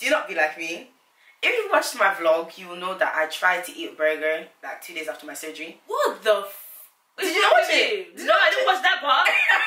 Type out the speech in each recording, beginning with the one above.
Do not be like me. If you watched my vlog, you will know that I tried to eat a burger like 2 days after my surgery. What the Did you not watch it? No, I didn't watch that part.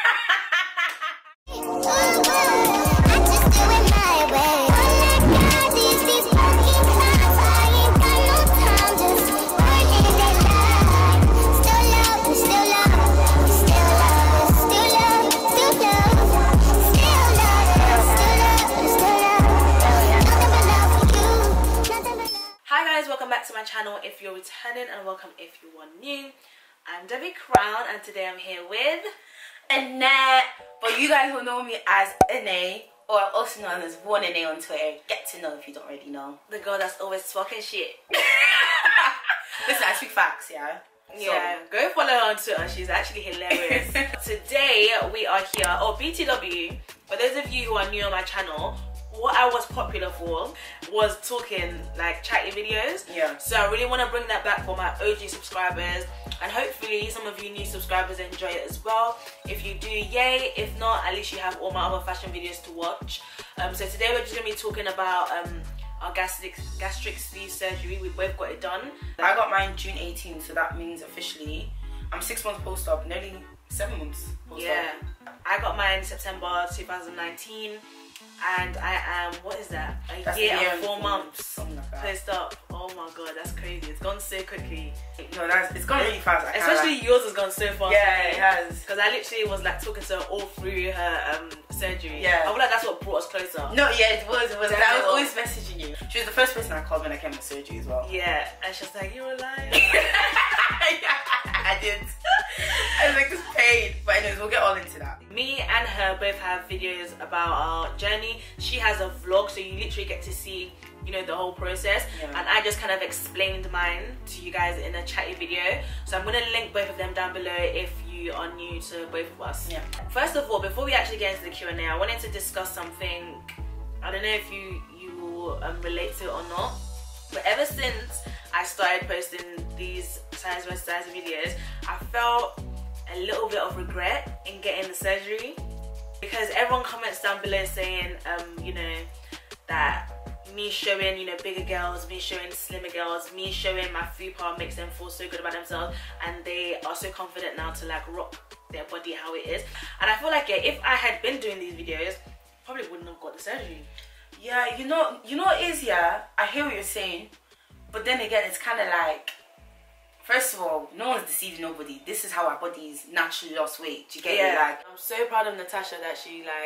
Welcome back to my channel if you're returning, and welcome if you are new. I'm Debbie Crown, and today I'm here with Annette, but you guys will know me as Ane, or also known as One Ane on Twitter. Get to know if you don't already know. the girl that's always talking shit. Listen, I speak facts, yeah? Yeah, go follow her on Twitter. She's actually hilarious. Today we are here, BTW. For those of you who are new on my channel, what I was popular for was talking like chatty videos. Yeah. So I really want to bring that back for my OG subscribers, and hopefully some of you new subscribers enjoy it as well. If you do, yay. If not, at least you have all my other fashion videos to watch. So today we're just gonna be talking about our gastric sleeve surgery. We both got it done. I got mine June 18th, so that means officially I'm 6 months post-op, nearly 7 months post-op. Yeah. I got mine September 2019. And I am, what is that? A year and 4 months. Something like that. Post-op. Oh my god, that's crazy. It's gone so quickly. No, it's gone really fast. Especially yours has gone so fast. Yeah, it has. Because I literally was like talking to her all through her surgery. Yeah. I feel like that's what brought us closer. No, yeah, it was. Definitely. I was always messaging you. She was the first person I called when I came to surgery as well. Yeah, and she was like, you're a liar. I did. I was like, this pain. But anyways, we'll get all into that. Me and her both have videos about our journey. She has a vlog, so you literally get to see, you know, the whole process. Yeah. And I just kind of explained mine to you guys in a chatty video. So I'm going to link both of them down below if you are new to both of us. Yeah. First of all, before we actually get into the Q&A, I wanted to discuss something. I don't know if you will relate to it or not. But ever since I started posting these size by size videos, I felt a little bit of regret in getting the surgery, because everyone comments down below saying, you know, that me showing, you know, bigger girls, me showing slimmer girls, me showing my fupa makes them feel so good about themselves, and they are so confident now to like rock their body how it is. And I feel like, yeah, if I had been doing these videos, probably wouldn't have got the surgery. Yeah, you know what it is, yeah? I hear what you're saying, but then again, it's kind of like, first of all, no one's deceiving nobody. This is how our bodies naturally lost weight. Do you get it? Like, I'm so proud of Natasha that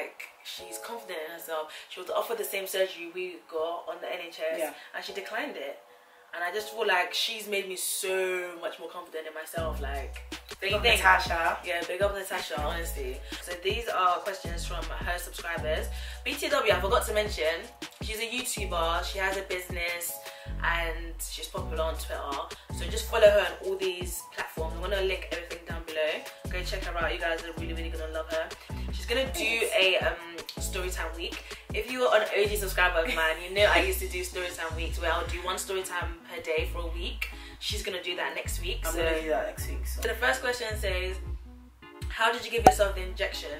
she's confident in herself. She was offered the same surgery we got on the NHS, and she declined it. And I just feel like she's made me so much more confident in myself. Like, big up Natasha. Yeah, big up Natasha, honestly. So these are questions from her subscribers. BTW, I forgot to mention, she's a YouTuber, she has a business, and she's popular on Twitter. So just follow her on all these platforms. I'm gonna link everything down below. Go check her out. You guys are really, really gonna love her. She's gonna do a storytime week. If you are an OG subscriber of mine, you know I used to do storytime weeks where I'll do one storytime per day for a week. She's gonna do that next week. I'm gonna do that next week. So the first question says, how did you give yourself the injection?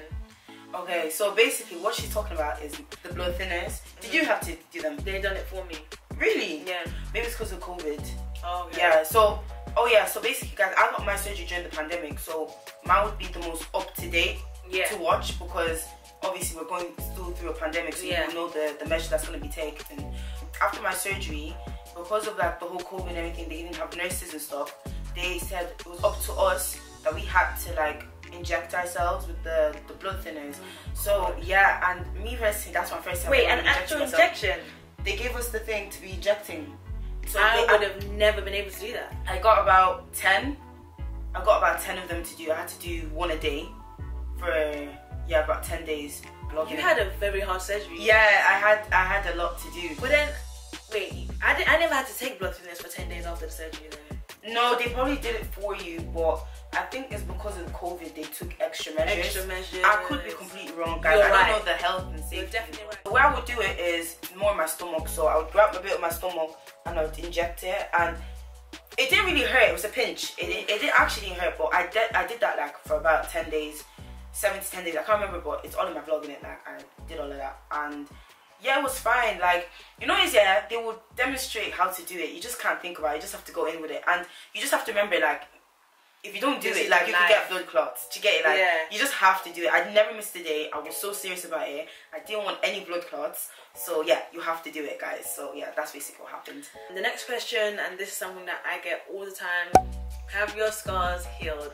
Okay, so basically what she's talking about is the blood thinners. Did you have to do them? They done it for me. Really? Yeah. Maybe it's because of COVID. Oh, okay. Yeah, so, so basically, guys, I got my surgery during the pandemic, so mine would be the most up-to-date to watch, because obviously we're going still through a pandemic, so you don't know the measure that's going to be taken. After my surgery, because of like the whole COVID and everything, they didn't have nurses and stuff. They said it was up to us that we had to like inject ourselves with the blood thinners. So yeah, and me personally, that's my first time. Wait, an actual injection? They gave us the thing to be injecting. So I would have never been able to do that. I got about 10. I got about 10 of them to do. I had to do one a day for about 10 days. You had a very hard surgery. Yeah, I had a lot to do. But then, wait, I never had to take blood thinners for 10 days after the surgery though. No, they probably did it for you, but I think it's because of COVID they took extra measures. I could be completely wrong, guys. I don't know the health and safety. You're definitely right. The way I would do it is more in my stomach. So I would grab a bit of my stomach and I would inject it, and it didn't really hurt. It was a pinch. It didn't actually hurt, but I did that like for about 10 days, 7 to 10 days. I can't remember, but it's all in my vlog, innit? Like I did all of that, and Yeah, it was fine. Like, you know, yeah, they will demonstrate how to do it. You just can't think about it. You just have to go in with it. And you just have to remember, like, if you don't do it, like, you can get blood clots. Do you get it? Like, you just have to do it. I never missed a day. I was so serious about it. I didn't want any blood clots. So, yeah, you have to do it, guys. So, yeah, that's basically what happened. The next question, and this is something that I get all the time. Have your scars healed?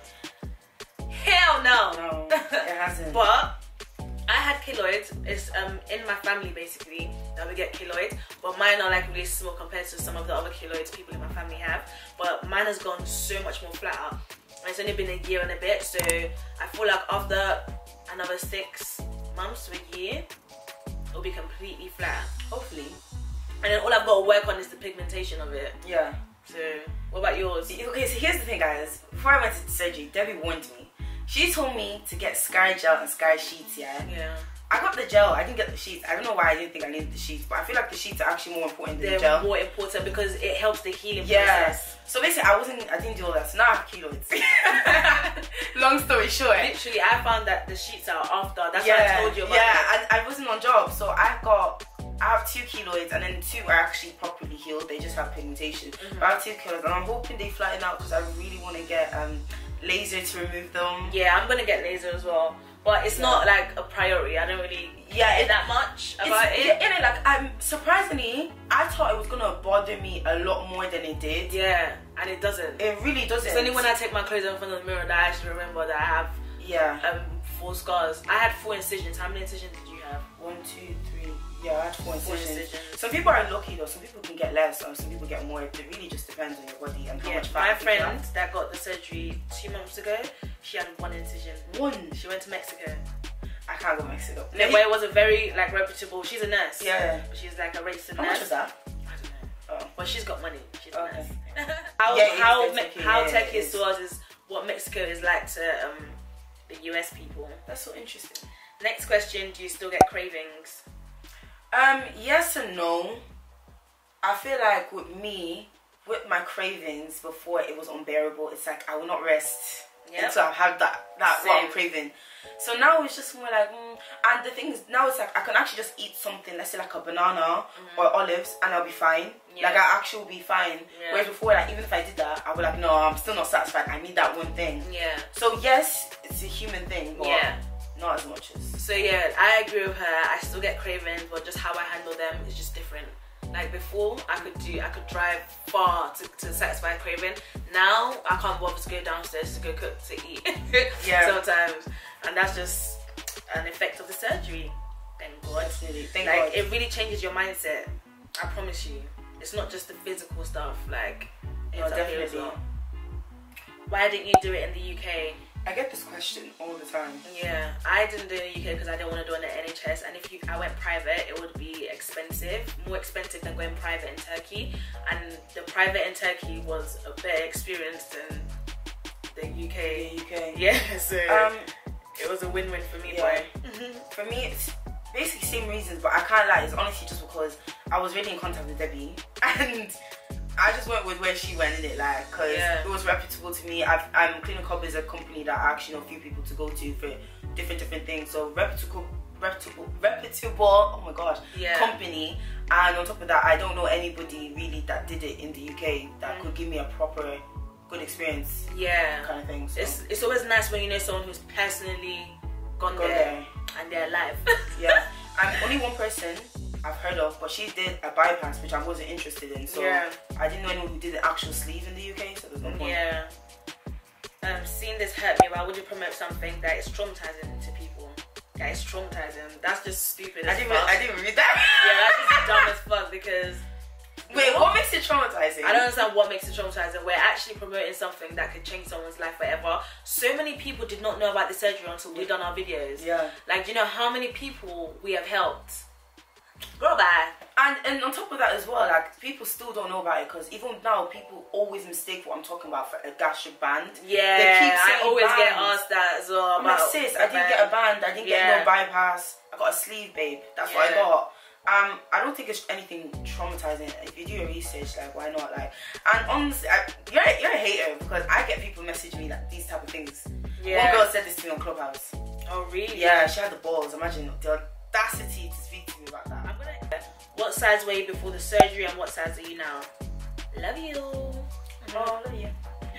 Hell no! No, it hasn't. But I had keloids. It's in my family basically that we get keloids, but mine are like really small compared to some of the other keloids people in my family have. But mine has gone so much more flatter. And it's only been a year and a bit, so I feel like after another 6 months to a year, it'll be completely flat, hopefully. And then all I've got to work on is the pigmentation of it. Yeah. So, what about yours? Okay, so here's the thing, guys. Before I went to surgery, Debbie warned me. She told me to get scar gel and scar sheets, yeah? Yeah. I got the gel, I didn't get the sheets. I don't know why I didn't think I needed the sheets, but I feel like the sheets are actually more important than the gel. They're more important because it helps the healing process. So basically, I didn't do all that, so now I have keloids. Long story short. Literally, I found that the sheets are after. That's what I told you about. Yeah, I wasn't on job, so I have 2 keloids, and then 2 are actually properly healed. They just have pigmentation. But I have 2 keloids, and I'm hoping they flatten out because I really want to get laser to remove them. Yeah, I'm gonna get laser as well, but it's not like a priority. I don't really care that much about it. Yeah, like surprisingly, I thought it was gonna bother me a lot more than it did. Yeah, and it doesn't. It really doesn't. It's only when I take my clothes off in front of the mirror that I actually remember that I have 4 scars. I had 4 incisions. How many incisions did you have? 1, 2, 3. Yeah, I had 4 incisions. Some people are lucky though. Some people can get less, or some people get more. It really just depends on your body and how much fat. My friend that got the surgery 2 months ago, she had 1 incision. 1. She went to Mexico. I can't go Mexico. No, but it was a very like reputable. She's a nurse. Yeah. But she's like a registered nurse. How much was that? I don't know. But she's got money. She's a nurse. How Turkey to us is what Mexico is like to the US people. That's so interesting. Next question: do you still get cravings? Yes and no. I feel like with me, with my cravings before it was unbearable, it's like I will not rest until I've had that what I'm craving. So now it's just more like, and the thing is, now it's like I can actually just eat something, let's say like a banana or olives, and I'll be fine. Like I actually will be fine. Whereas before, like even if I did that, I would like, no, I'm still not satisfied. I need that one thing. So yes, it's a human thing, but not as much as. So yeah, I agree with her. I still get cravings, but just how I handle them is just different. Like before, I could drive far to satisfy a craving. Now I can't bother to go downstairs to go cook to eat. Sometimes, and that's just an effect of the surgery. Thank God. Thank God. It really changes your mindset. I promise you. It's not just the physical stuff. Like, no, definitely. Why didn't you do it in the UK? I get this question all the time. Yeah, I didn't do it in the UK because I didn't want to do it in the NHS, and if I went private, it would be expensive, more expensive than going private in Turkey, and the private in Turkey was a better experience than the UK. Yeah, so it was a win-win for me. For me, it's basically same reasons, but I can't lie. It's honestly just because I was really in contact with Debbie, and I just went with where she went in it, like, because it was reputable to me. Clinic Hub is a company that I actually know a few people to go to for different things. So reputable, oh my gosh, company. And on top of that, I don't know anybody really that did it in the UK that could give me a proper good experience. Kind of thing. So. It's always nice when you know someone who's personally gone there and they're alive. I'm only one person I've heard of, but she did a bypass, which I wasn't interested in. So I didn't know anyone who did the actual sleeve in the UK, so there's no point. Seeing this hurt me. Why would you promote something that is traumatizing to people? That is traumatizing. That's just stupid. I didn't read that. That's just dumb as fuck because. Wait, what makes it traumatizing? I don't understand what makes it traumatizing. We're actually promoting something that could change someone's life forever. So many people did not know about the surgery until we done our videos. Like, do you know how many people we have helped? Girl, bye. And on top of that as well, like, people still don't know about it because even now people always mistake what I'm talking about for a gastric band. They keep saying I always band. get asked that as well. I'm like, sis, I didn't get a band, I didn't get no bypass, I got a sleeve, babe. That's what I got. I don't think it's anything traumatizing. If you do your research, like, why not? Like, and honestly, you're a hater because I get people messaging me like these type of things. One girl said this to me on Clubhouse. Oh really? Yeah, she had the balls. Imagine the audacity to speak to me about that. What size were you before the surgery and what size are you now? Love you. Oh, love you.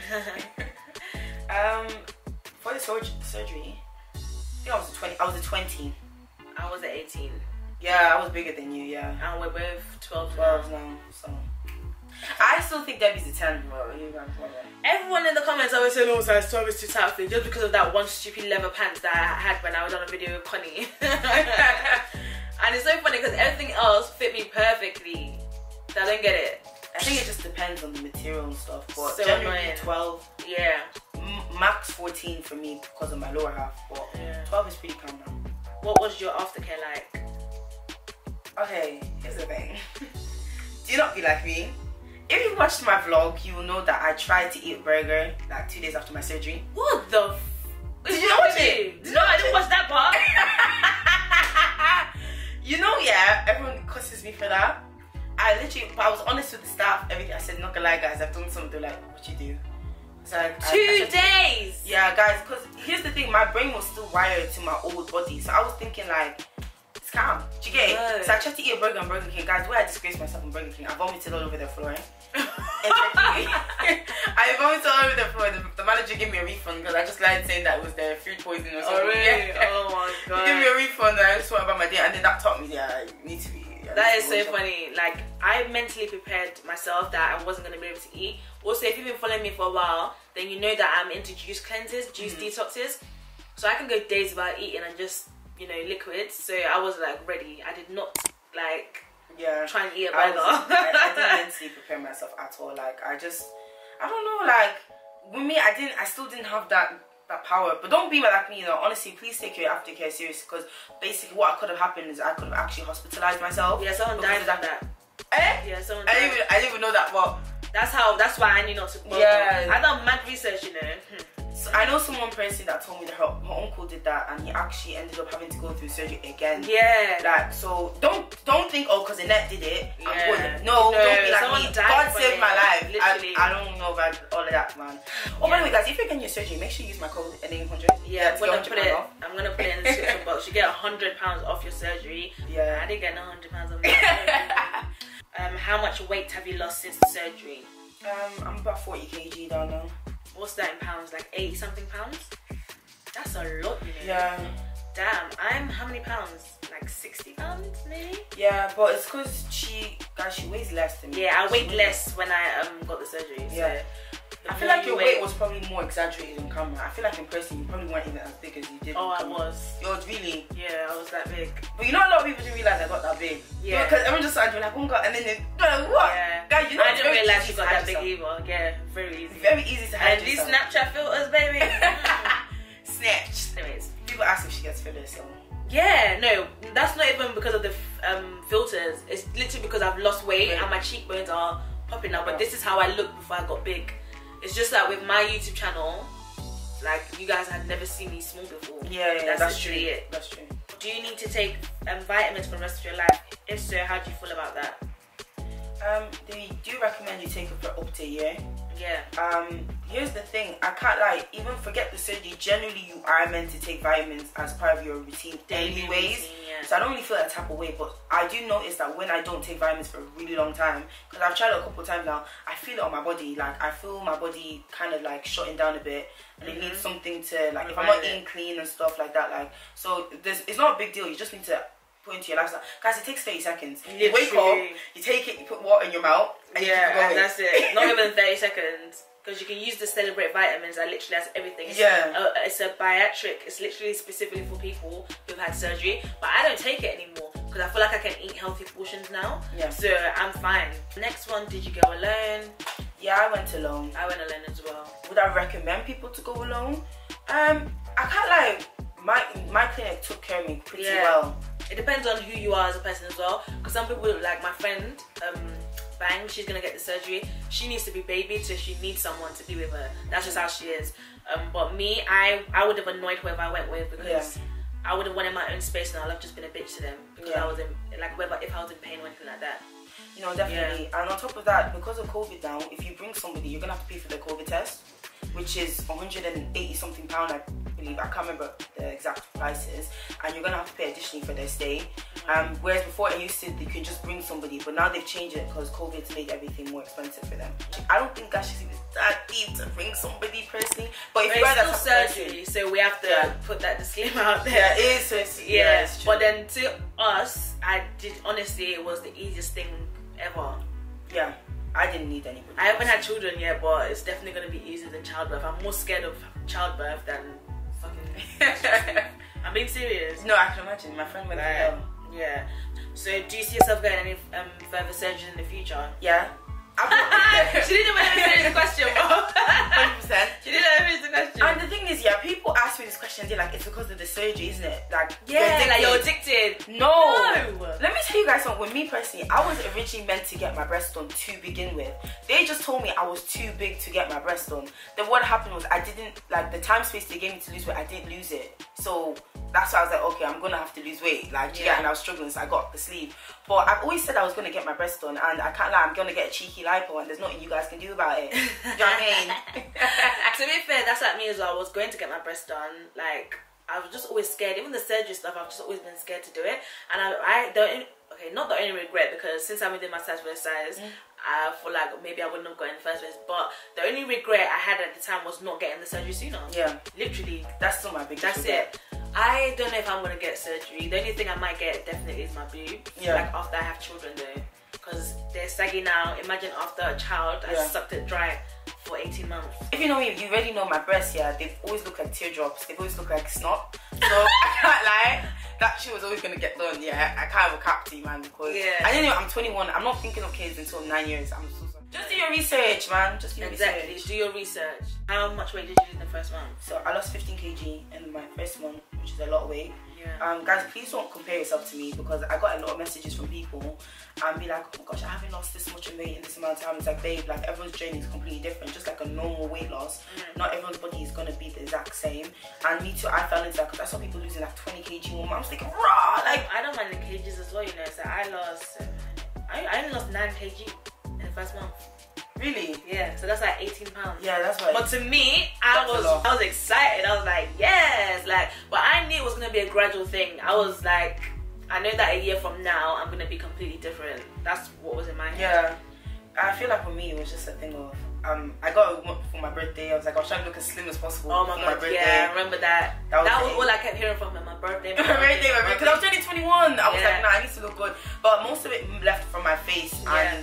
For the surgery, I think I was 20. I was 20. I was at 18. Yeah, I was bigger than you. Yeah. And we're both 12 now. So I still think Debbie's a 10, bro. Everyone in the comments always say, "Oh, size 12 is too tight for me," just because of that one stupid leather pants that I had when I was on a video with Connie. And it's so funny because everything else fit me perfectly. So I don't get it. I think it just depends on the material and stuff. But so generally annoying. 12. Yeah. Max 14 for me because of my lower half. But 12 is pretty calm now. What was your aftercare like? Okay, here's the thing. Do you not be like me? If you watched my vlog, you will know that I tried to eat a burger like 2 days after my surgery. What the Did you watch it? No, I didn't watch that part. You know, yeah, everyone cusses me for that. I was honest with the staff, everything. I said, not gonna lie, guys, I've done something. They're like, what you do? So like, 2 days? Yeah, guys, because here's the thing, my brain was still wired to my old body. So I was thinking like, it's calm. Do you get it? So I tried to eat a burger on Burger King. Guys, the way I disgraced myself on Burger King, I vomited all over the floor. I vomited all over the floor. The manager gave me a refund because I just lied saying that it was the food poisoning or something. Oh, really? Yeah. Oh my god. He gave me a refund and I just went about my day, and then that taught me that I need to be. That is so funny. Like, I mentally prepared myself that I wasn't going to be able to eat. Also, if you've been following me for a while, then you know that I'm into juice cleanses, juice detoxes. So I can go days without eating and just, you know, liquids. So I was like ready. I did not like try and eat a burger. I didn't mentally prepare myself at all. Like, I don't know, like, with me, I still didn't have that power. But don't be like me, you know. Honestly, please take your aftercare serious, because basically what could have happened is I could have actually hospitalized myself. Yeah, someone died from that. Yeah, someone died. I didn't even know that, but that's why I knew not to go. Yeah. I done mad research, you know. So I know someone personally that told me that her uncle did that, and he actually ended up having to go through surgery again. Yeah. Like, so don't think, oh, because Annette did it, Yeah. I'm going. No, don't be like me. God saved my life. Literally. I don't know about all of that, man. Oh, by the way, guys, if you're getting your surgery, make sure you use my code NA100. Yeah, I'm gonna put it in the description box. You get £100 off your surgery. Yeah. I didn't get £100 off my surgery. How much weight have you lost since the surgery? I'm about 40 kg down now. What's that in pounds? Like 80 something pounds? That's a lot, you know. Yeah. Damn, I'm how many pounds? Like 60 pounds maybe? Yeah, but it's because she weighs less than me. Yeah, I weighed less when I got the surgery. Yeah. So I feel like your weight was probably more exaggerated on camera. I feel like in person you probably weren't even as big as you did. Oh, I was. You was really? Yeah, I was that big. But you know, a lot of people didn't realize I got that big. Yeah. Because everyone just started doing like, oh God, and then they're like, what? Yeah. Guys, you know, I didn't realize you got that big yourself. either. Yeah, very easy. Very easy to hide And these yourself. Snapchat filters, baby. Snatched. Anyways. People ask if she gets fillers, so. Yeah, no, that's not even because of the filters. It's literally because I've lost weight and my cheekbones are popping out. But this is how I looked before I got big. It's just that with my YouTube channel, like, you guys had never seen me small before. Yeah, that's true. It. That's true. Do you need to take vitamins for the rest of your life? If so, how do you feel about that? They do recommend you take it for up to a year. Yeah. Here's the thing, I can't lie, even forget the surgery, generally you are meant to take vitamins as part of your routine anyways. Yeah. So I don't really feel that type of way, but I do notice that when I don't take vitamins for a really long time, because I've tried it a couple of times now, I feel it on my body. Like, I feel my body kind of like shutting down a bit, and it needs something to, like, if I'm not eating clean and stuff like that, like, so it's not a big deal. You just need to put into your lifestyle. Guys, it takes 30 seconds. You wake up, you take it, you put water in your mouth, and you keep going. And that's it. Not even 30 seconds. Because you can use the Celebrate vitamins that literally has everything. It's a bariatric. It's literally specifically for people who've had surgery. But I don't take it anymore because I feel like I can eat healthy portions now. Yeah. So I'm fine. Next one, did you go alone? Yeah, I went alone. I went alone as well. Would I recommend people to go alone? I can't lie. My clinic took care of me pretty well. It depends on who you are as a person as well. Because some people, like my friend, Bang, she's gonna get the surgery. She needs to be babied, so she needs someone to be with her. That's just how she is. But me, I would have annoyed whoever I went with, because I would have wanted my own space, and I'd have just been a bitch to them because I was in, like, if I was in pain or anything like that. You know, definitely. And on top of that, because of COVID now, if you bring somebody, you're gonna have to pay for the COVID test, which is 180 something pound. believe, I can't remember the exact prices, and you're gonna have to pay additionally for their stay. Whereas before it used to, you can just bring somebody, but now they've changed it because COVID's made everything more expensive for them. I don't think actually it's that deep to bring somebody personally, but if you are that surgery, so we have to put that disclaimer out there. Yeah, it is. So it's but then to us, honestly, it was the easiest thing ever. Yeah. I didn't need anybody. I haven't had children yet, but it's definitely going to be easier than childbirth. I'm more scared of childbirth than fucking... I'm being serious. No, I can imagine. My friend went there. Yeah. So do you see yourself getting any further surgery in the future? Yeah. She didn't even let me finish the question, bro. 100%. She didn't let me finish the question. And the thing is, yeah, people ask me this question, they're like, it's because of the surgery, isn't it? Like, you're addicted. No. Let me tell you guys something. With me personally, I was originally meant to get my breast done to begin with. They just told me I was too big to get my breast done. Then what happened was I didn't, like, the time space they gave me to lose weight, I didn't lose it. So that's why I was like, okay, I'm gonna have to lose weight. Like, and I was struggling, so I got the sleeve. But I've always said I was gonna get my breast done, and I can't lie, I'm gonna get a cheeky lipo, and there's nothing you guys can do about it. Do you know what I mean? To be fair, that's like me as well. I was going to get my breast done. Like, I was just always scared. Even the surgery stuff, I've just always been scared to do it. And not the only regret, because since I've been doing my size versus size, I feel like maybe I wouldn't have got in the first place. But the only regret I had at the time was not getting the surgery sooner. Yeah. Literally. That's still my biggest regret. It. I don't know if I'm gonna get surgery. The only thing I might get definitely is my boobs. Yeah. Like after I have children though. Because they're saggy now. Imagine after a child, I sucked it dry for 18 months. If you know me, you already know my breasts, they've always looked like teardrops. They've always looked like snot. So I can't lie, that shit was always going to get done. Yeah, I can't have a cap to you, man, because I didn't know, I'm 21. I'm not thinking of kids until 9 years. I'm so sorry. Just do your research, man. Just do your research. Do your research. How much weight did you lose in the first month? So I lost 15 kg in my first month, which is a lot of weight. Guys, please don't compare yourself to me, because I got a lot of messages from people and be like, oh my gosh, I haven't lost this much in weight in this amount of time. It's like, babe, like everyone's journey is completely different. Just like a normal weight loss, not everyone's body is gonna be the exact same. And me too, I fell into that, because I saw people losing like 20 kg one month. I was like, raw, like I don't mind the kgs as well, you know. So I lost, I only lost 9 kg in the first month. Really? Yeah, so that's like 18 pounds. Yeah, that's right. But to me, I was excited. I was like, yes, like, but I knew it was gonna be a gradual thing. I was like, I know that a year from now I'm gonna be completely different. That's what was in my head. Yeah, I feel like for me it was just a thing of I got a month for my birthday. I was like, I was trying to look as slim as possible. Oh my god, yeah, I remember that. That was all I kept hearing from him. My birthday, because I was turning 21. I was like, nah, I need to look good. But most of it left from my face and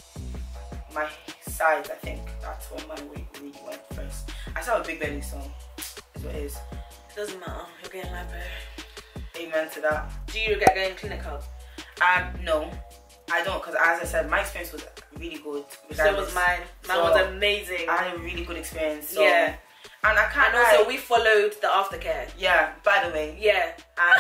my sides. I think that's when my weight really went first. I still have a big belly, so it's what it is. It doesn't matter. You're getting lipo. Amen to that. Do you regret going Clinic Hub? No, I don't, because as I said, my experience was really good. So was mine. Mine was amazing. I had a really good experience. So. Yeah. And I can't. And also, we followed the aftercare. Yeah. By the way. Yeah.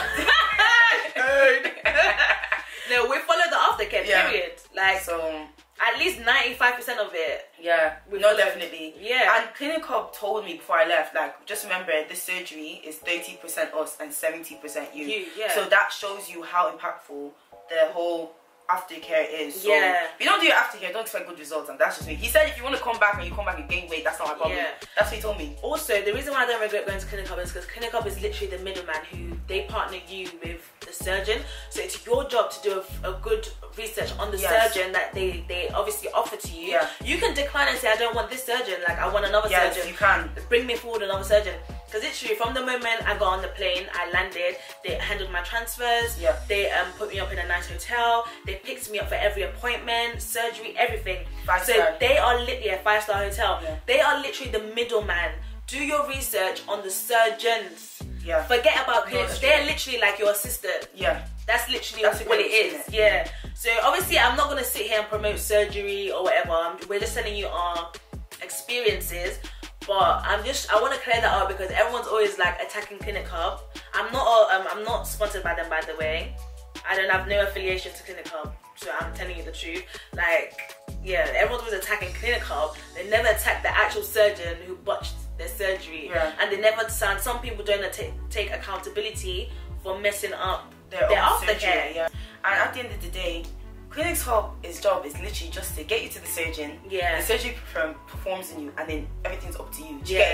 And no, we followed the aftercare. Period. Like so. At least 95% of it. Yeah, no, definitely. Yeah. And Clinic Hub told me before I left, like, just remember, this surgery is 30% us and 70% you. So that shows you how impactful the whole aftercare is. So if you don't do your aftercare, don't expect good results, and that's just me. He said if you want to come back and you come back and gain weight, that's not my problem. That's what he told me. Also, the reason why I don't regret going to Clinic Hub is because Clinic Hub is literally the middleman who they partner you with the surgeon. So it's your job to do a good research on the surgeon that they obviously offer to you. You can decline and say, I don't want this surgeon, like I want another surgeon. You can. Bring me forward another surgeon. Because literally from the moment I got on the plane, I landed, they handled my transfers, they put me up in a nice hotel, they picked me up for every appointment, surgery, everything. 5-star. So they are literally a 5-star hotel. They are literally the middleman. Do your research on the surgeons. Forget about clinics. They're literally like your assistant. That's literally what it is. So obviously I'm not going to sit here and promote surgery or whatever. We're just telling you our experiences. But I want to clear that up, because everyone's always like attacking Clinic Hub. I'm not sponsored by them, by the way. I don't have no affiliation to Clinic Hub, so I'm telling you the truth. Like, everyone's always attacking Clinic Hub. They never attack the actual surgeon who botched their surgery, and they never sound. Some people don't take accountability for messing up their aftercare. And at the end of the day, Clinic Hub's job is literally just to get you to the surgeon. The surgery performs on you, and then everything's up to you. Do you get it?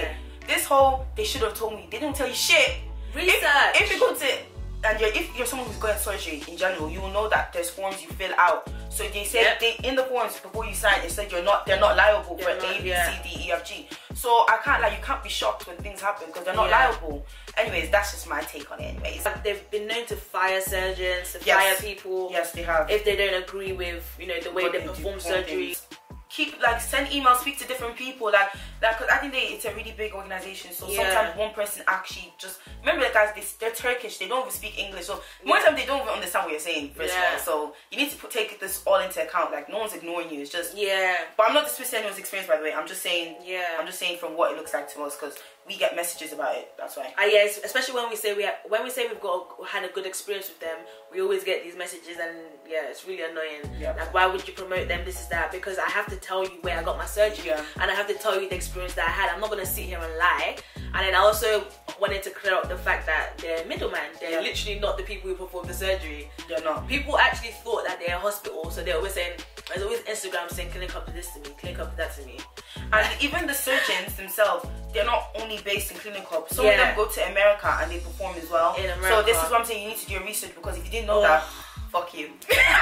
this whole they should have told me, they didn't tell you shit. Research. If you go to, and if you're someone who's going to surgery in general, you will know that there's forms you fill out. So they said they in the forms before you sign, it said they're not liable for A, B, C, D, E, F, G. So I can't you can't be shocked when things happen because they're not liable. Anyways, that's just my take on it. Anyways, they've been known to fire surgeons, to fire people. Yes, they have. If they don't agree with the way they perform surgery. Keep send emails, speak to different people, because I think it's a really big organization. So sometimes one person actually just remember, guys, they're Turkish, they don't even speak English, so more time they don't even understand what you're saying. First of all, so you need to take this all into account. No one's ignoring you. It's just But I'm not dismissing anyone's experience, by the way. I'm just saying I'm just saying from what it looks like to us, because we get messages about it. That's why. Yes, especially when we say we've had a good experience with them, we always get these messages, and it's really annoying. Why would you promote them? This is that, because I have to tell you where I got my surgery, and I have to tell you the experience that I had. I'm not gonna sit here and lie. And then I also wanted to clear up the fact that they're middlemen. They're literally not the people who perform the surgery. They're not. People actually thought that they're a hospital, so they're always saying, there's always Instagram saying, click up to this to me, click up to that to me. And even the surgeons themselves, they're not only based in Clinic Hub. Some of them go to America and they perform as well. In America. So this is what I'm saying, you need to do your research, because if you didn't know that, fuck you.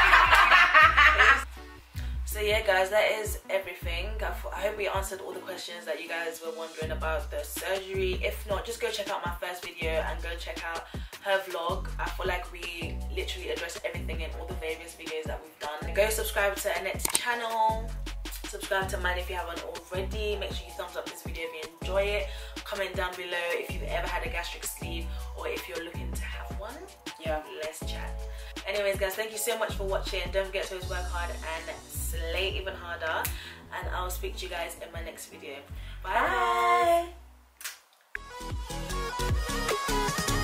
So yeah, guys, that is everything. I hope we answered all the questions that you guys were wondering about the surgery. If not, just go check out my first video and go check out her vlog. I feel like we literally addressed everything in all the various videos that we've done. Go subscribe to Annette's channel. Subscribe to mine if you haven't already. Make sure you thumbs up this video if you enjoy it. Comment down below if you've ever had a gastric sleeve or if you're looking to have one. Let's chat. Anyways, guys, thank you so much for watching. Don't forget to always work hard and slay even harder. And I'll speak to you guys in my next video. Bye. Bye.